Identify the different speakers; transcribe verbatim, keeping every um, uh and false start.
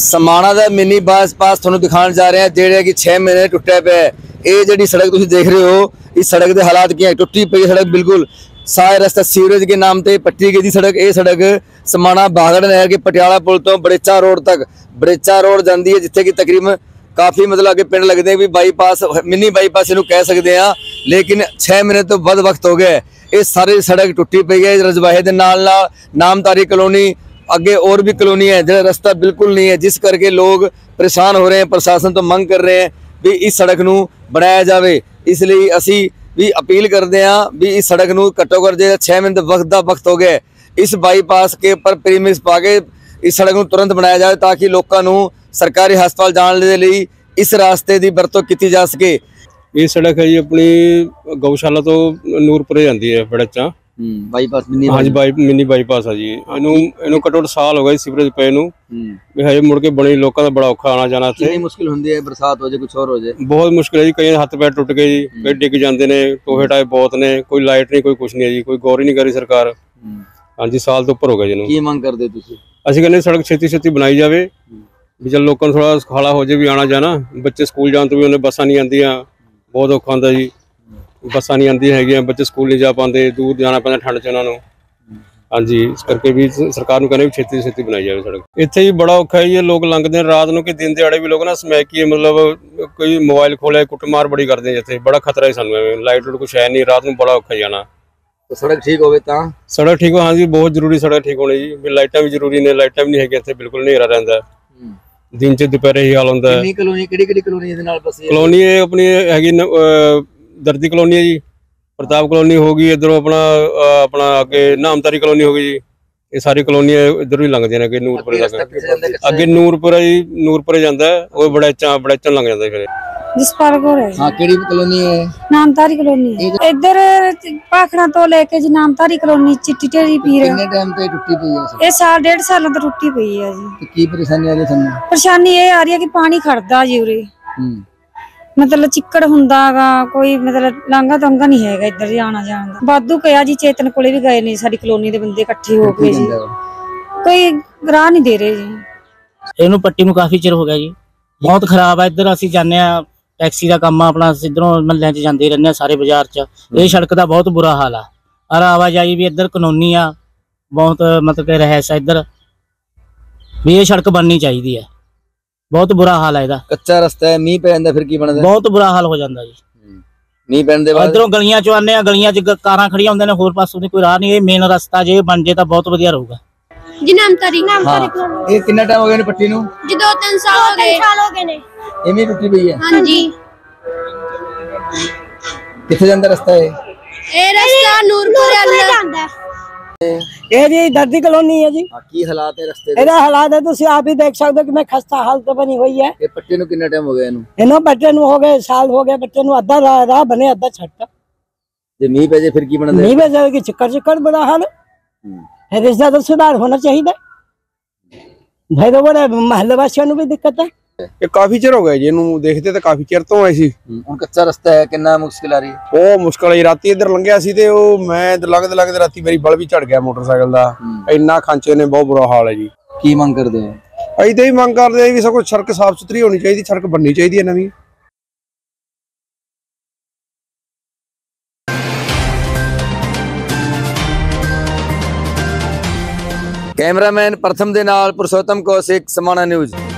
Speaker 1: समाणा दा mini bypass तुहानूं दिखाण जा रहे हैं जिहड़ा कि छे महीने टुटिया पिया है। ये जिहड़ी सड़क तुसीं देख रहे हो, इस सड़क के हालात की टुटी पई सड़क बिल्कुल सारे रस्ता सीवरेज के नाम से पट्टी गई थी सड़क। ये सड़क समाणा बागड़ नहर के पटियाला पुल तो बड़ेचा रोड तक बड़ेचा रोड जाती है, जिथे कि तकरीबन काफ़ी मतलब अगे पिंड लगते हैं भी बाईपास मिनी बाईपास इनू कह सकते हैं, लेकिन छः महीने तो वध वक्त हो गए। ये सारी सड़क टुटी पई है। रजवाहे के नाल नाल नामधारी कलोनी अगे और भी कलोनी है जो रास्ता बिल्कुल नहीं है, जिस करके लोग परेशान हो रहे हैं। प्रशासन तो मंग कर रहे हैं भी इस सड़क नू बनाया जाए। इसलिए असी भी अपील करते हैं भी इस सड़क नू घट्टो घट्ट जो छः महीने वक्त का वक्त हो गया, इस बाईपास के उपर प्रीमिस पा के इस सड़क नू तुरंत बनाया जाए ताकि लोगों नू सरकारी हस्पताल जाने के लिए इस रास्ते की वरतों की जा सके।
Speaker 2: ये सड़क है जी अपनी गौशाला तो नूरपुरे जाती है बड़ेचा
Speaker 1: बाईपास मिनी
Speaker 2: हाँ जी बाई मिनी बाईपास है जी। इनू इनू घट्टो घट्ट साल हो गए सीवरेज पे नू भी हजे मुड़ के बनी, लोगों का बड़ा औखा आना जाना।
Speaker 1: कितनी मुश्किल होंदी है, बरसात हो जाए कुछ और हो जाए
Speaker 2: बहुत मुश्किल है जी। कई हथ पैर टुट गए जी, कई डिग जाते ने, टोहे टाए बहुत ने, कोई लाइट नहीं कोई कुछ नहीं है जी, कोई गौर ही नहीं करी सरकार। हाँ जी साल तो उपर हो गए जिन्होंने।
Speaker 1: की मंग करदे तुसीं?
Speaker 2: ਅਸੀਂ ਕਹਿੰਦੇ सड़क छेती छेती बनाई जाए भी चल लोगों को थोड़ा सुखाला हो जाए भी आना जाना। बच्चे स्कूल जाने तो भी उन्हें बसा नहीं आदियाँ, बहुत औखा होंदा जी। बसा नहीं आती है, बच्चे स्कूल नहीं जा पाते, दूर जाना पैंदा ठंड च उन्होंने। हाँ जी इस करके भी सरकार को कहने भी छेती छेती बनाई जाए सड़क। इत्थे ही बड़ा औखा है, ये लोग लंघते हैं रात को कि दिन दिहाड़े भी लोग ना समैकी मतलब कोई मोबाइल खोले कुटमार बड़ी करते हैं जिथे, बड़ा खतरा है सानू। लाइट लूट कुछ है नहीं, रात में बड़ा औखा ही जाना।
Speaker 1: तो सड़क ठीक हो
Speaker 2: सड़क ठीक हो हाँ जी बहुत जरूरी सड़क ठीक होनी जी। भी लाइटा भी जरूरी ने, लाइटा भी नहीं है इत्थे, बिल्कुल हनेरा रहिंदा है, दिन च दोपहरे ही हाल होंदा है।
Speaker 1: कलोनी किहड़ी किहड़ी कलोनी इहदे नाल बसी है?
Speaker 2: कलोनी ये अपनी हैगी दर्दी कलोनी है जी, प्रताप कलोनी होगी, इधरों अपना अपना आगे नामधारी कलोनी होगी जी। ये सारी कलोनियां इधर ही लंघदियां ने। नूरपुरे तक अगे नूरपुरा जी नूरपुरे जांदा है, वो बड़ेचा बड़ेचा लंघ जांदा फिर।
Speaker 3: जसपाल कौर है।
Speaker 1: हां केड़ी कलोनी है?
Speaker 3: नामधारी कलोनी है। इधर पाखड़ा तो लेके जी नामधारी कलोनी चिट्टी टेरी पीर।
Speaker 1: कितने टाइम पे टुट्टी पई है?
Speaker 3: ये साल डेढ़ सालों तो टुट्टी पई है जी।
Speaker 1: तो की परेशानी आ रही है?
Speaker 3: परेशानी ये आ रही है कि पानी खड़दा जी उरे, मतलब चिक्कड़ हुंदा गा, कोई मतलब लांघा तंगा नहीं है इधर जी आना जाना दा। वाधू कहा जी चेतन कोले भी गए ने, सारी कलोनी दे बंदे इकट्ठे हो गए जी, कोई राह नहीं दे रहे जी।
Speaker 4: इनू पट्टी में काफी चिर हो गया जी, बहुत खराब है। इधर असीं जाने टैक्सी का काम अपना इधरों महल्ले च जाते रहने सारे बाजार च। ये सड़क का बहुत बुरा हाल है और आवाजाही भी इधर कानूनी आ बहुत मतलब रहस है इधर भी। ये सड़क बननी चाहिए है, बहुत बुरा हाल है इहदा।
Speaker 1: कच्चा रास्ता है, मीह पै जांदा फिर की बनदा?
Speaker 4: बहुत बुरा हाल हो जाता जी
Speaker 1: मीह पैण दे बाद।
Speaker 4: इधरों गलियां चों आने गलियां च कारां खड़ियां होंदियां ने, होर पासों दी कोई राह नहीं। ये मेन रास्ता जे बन जाए तो बहुत वधिया रहूगा
Speaker 3: जी। नामधारी नामधारी
Speaker 1: कलोनी ये कितना टाइम हो गया ने पट्टी नू?
Speaker 3: जी दो तीन साल हो गए साल हो गए ने।
Speaker 1: एमी टुटी पई है?
Speaker 3: हां जी।
Speaker 1: किथे जांदा रास्ता है?
Speaker 3: ए रास्ता नूरपुर जांदा है।
Speaker 5: ये जी दर्दी कलोनी है जी।
Speaker 1: हां की हालात है रास्ते दे?
Speaker 5: ਇਹਦਾ ਹਾਲਾਤ ਹੈ ਤੁਸੀਂ ਆਪ ਹੀ ਦੇਖ ਸਕਦੇ ਹੋ ਕਿ ਮੈਂ ਖਸਤਾ ਹਾਲਤ ਬਣੀ ਹੋਈ ਹੈ।
Speaker 1: ਇਹ ਪੱਟੀ ਨੂੰ ਕਿੰਨਾ ਟਾਈਮ ਹੋ ਗਿਆ ਇਹਨੂੰ?
Speaker 5: ਇਹਨੂੰ ਬੱਚੇ ਨੂੰ ਹੋ ਗਏ ਸਾਲ ਹੋ ਗਏ, ਬੱਚੇ ਨੂੰ ਅੱਧਾ ਰਾਹ ਰਾਹ ਬਣੇ ਅੱਧਾ ਛੱਟ।
Speaker 1: ਜੇ ਮੀਂਹ ਪੈ ਜੇ ਫਿਰ ਕੀ ਬਣਦਾ?
Speaker 5: ਮੀਂਹ ਪੈ ਜਾਵੇ ਕਿ ਚੱਕਰ ਚੱਕਰ ਬੜਾ ਹਾਲ ਹੈ। इसका तो सुधार होना चाहिए भाई। तो बड़े महल्ले वासियों को भी दिक्कत है।
Speaker 6: ये काफी चिर हो गया जी, देखते तो काफी चिर तो ऐसी
Speaker 1: कच्चा रास्ता है, कितना मुश्किल आ रही है?
Speaker 6: वो मुश्किल है राती इधर लंघिया सी ते ओ मैं इधर लगदे लगदे राती मेरी बल भी झड़ गया मोटरसाइकिल दा। इन्ना खांचे ने बहुत बुरा हाल है जी।
Speaker 1: की मंग करदे हो?
Speaker 6: असीं ते ही मंग करदे भी सब कुछ सड़क साफ सुथरी होनी चाहिए, सड़क बननी चाहिए है नवीं।
Speaker 1: कैमरामैन प्रथम दे नाल पुरुषोत्तम कौशिक, समाणा न्यूज़।